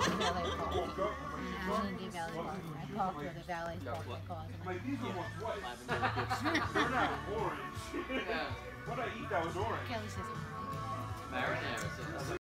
valet park. woke up, I'm like, I didn't get valet parking. I parked where the valet parked my car. I'm like, these are almost white. Lavender gifts. They're not orange. Yeah. What I eat that was orange? Kelly says, Marinara.